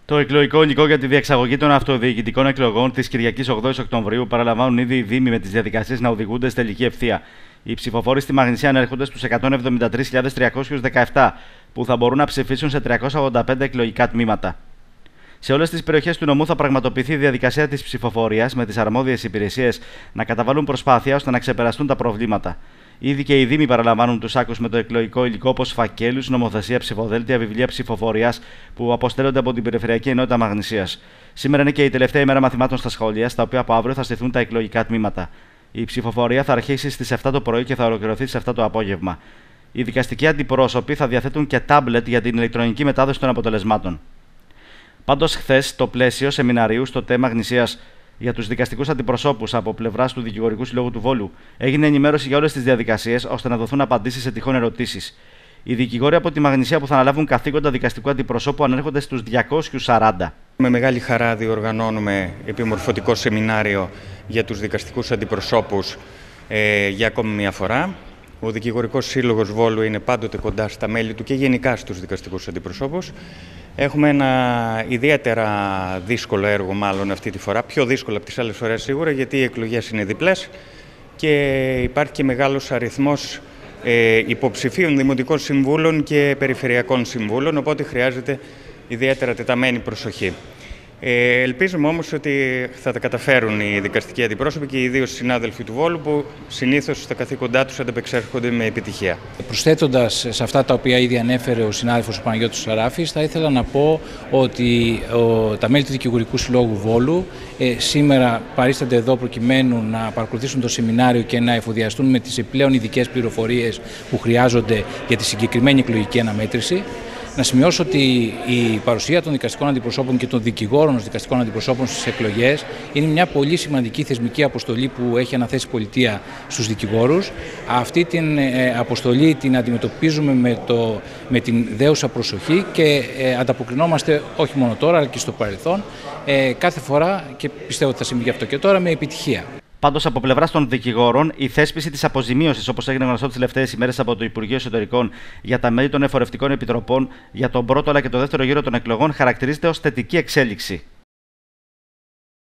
Το εκλογικό υλικό για τη διεξαγωγή των αυτοδιοικητικών εκλογών τη Κυριακής 8 Οκτωβρίου παραλαμβάνουν ήδη οι Δήμοι με τις διαδικασίες να οδηγούνται στη τελική ευθεία. Οι ψηφοφόροι στη Μαγνησία ανέρχονται στους 173.317 που θα μπορούν να ψηφίσουν σε 385 εκλογικά τμήματα. Σε όλες τις περιοχές του νομού θα πραγματοποιηθεί η διαδικασία της ψηφοφορίας με τις αρμόδιες υπηρεσίες να καταβάλουν προσπάθεια ώστε να ξεπεραστούν τα προβλήματα. Ήδη και οι Δήμοι παραλαμβάνουν τους άκους με το εκλογικό υλικό όπως φακέλους, νομοθεσία, ψηφοδέλτια, βιβλία ψηφοφορίας που αποστέλλονται από την Περιφερειακή Ενότητα Μαγνησίας. Σήμερα είναι και η τελευταία ημέρα μαθημάτων στα σχολεία, στα οποία από αύριο θα στηθούν τα εκλογικά τμήματα. Η ψηφοφορία θα αρχίσει στις 7 το πρωί και θα ολοκληρωθεί στις 7 το απόγευμα. Οι δικαστικοί αντιπρόσωποι θα διαθέτουν και τάμπλετ για την ηλεκτρονική μετάδοση των αποτελεσμάτων. Πάντως, χθες, στο πλαίσιο σεμιναρίου στο ΤΕ Μαγνησίας για τους δικαστικούς αντιπροσώπους από πλευράς του Δικηγορικού Συλλόγου του Βόλου, έγινε ενημέρωση για όλες τις διαδικασίες ώστε να δοθούν απαντήσεις σε τυχόν ερωτήσεις. Οι δικηγόροι από τη Μαγνησία που θα αναλάβουν καθήκοντα δικαστικού αντιπροσώπου ανέρχονται στους 240. Με μεγάλη χαρά διοργανώνουμε επιμορφωτικό σεμινάριο για τους δικαστικούς αντιπροσώπους για ακόμη μια φορά. Ο Δικηγορικός Σύλλογος Βόλου είναι πάντοτε κοντά στα μέλη του και γενικά στους δικαστικούς αντιπροσώπους. Έχουμε ένα ιδιαίτερα δύσκολο έργο μάλλον αυτή τη φορά, πιο δύσκολο από τις άλλες φορές σίγουρα, γιατί οι εκλογές είναι διπλές και υπάρχει και μεγάλος αριθμός υποψηφίων δημοτικών συμβούλων και περιφερειακών συμβούλων, οπότε χρειάζεται ιδιαίτερα τεταμένη προσοχή. Ελπίζουμε όμως ότι θα τα καταφέρουν οι δικαστικοί αντιπρόσωποι και ιδίως οι συνάδελφοι του Βόλου που συνήθως στα καθήκοντά τους ανταπεξέρχονται με επιτυχία. Προσθέτοντας σε αυτά τα οποία ήδη ανέφερε ο συνάδελφος Παναγιώτης Σαράφης, θα ήθελα να πω ότι τα μέλη του Δικηγορικού Συλλόγου Βόλου σήμερα παρίστανται εδώ προκειμένου να παρακολουθήσουν το σεμινάριο και να εφοδιαστούν με τις επιπλέον ειδικές πληροφορίες που χρειάζονται για τη συγκεκριμένη εκλογική αναμέτρηση. Να σημειώσω ότι η παρουσία των δικαστικών αντιπροσώπων και των δικηγόρων ως δικαστικών αντιπροσώπων στις εκλογές είναι μια πολύ σημαντική θεσμική αποστολή που έχει αναθέσει η πολιτεία στους δικηγόρους. Αυτή την αποστολή την αντιμετωπίζουμε με την δέουσα προσοχή και ανταποκρινόμαστε όχι μόνο τώρα αλλά και στο παρελθόν κάθε φορά, και πιστεύω ότι θα συμβεί αυτό και τώρα, με επιτυχία. Πάντως, από πλευράς των δικηγόρων, η θέσπιση της αποζημίωσης, όπως έγινε γνωστό τις τελευταίες ημέρες από το Υπουργείο Εσωτερικών για τα μέλη των εφορευτικών επιτροπών για τον πρώτο αλλά και το δεύτερο γύρο των εκλογών, χαρακτηρίζεται ως θετική εξέλιξη.